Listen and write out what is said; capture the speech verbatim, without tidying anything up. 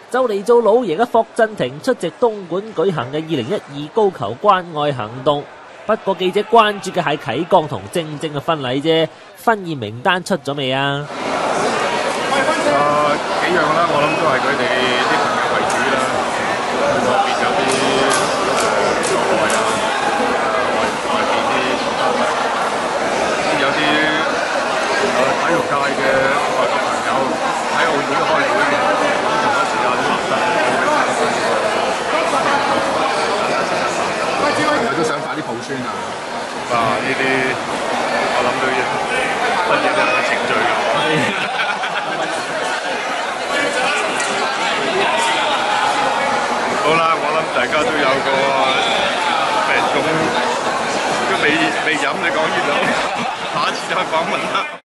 就嚟做老爺嘅霍震霆出席東莞舉行嘅二零一二高球關愛行動。不過記者關注嘅係啟剛同晶晶嘅婚禮啫，婚宴名單出咗未啊？ 誒、呃、幾樣啦，我諗都係佢哋啲朋友為主啦。外邊有啲誒國內啊，外外邊啲有啲誒體育界嘅外國朋友喺澳門開會嘅，咁同一時間都立得。都想快啲抱孫啊！啊，呢啲我諗都要乜嘢都有程序嘅。好啦，我諗大家都有個誒咁都未未飲，你講完啦，下一次再訪問啦。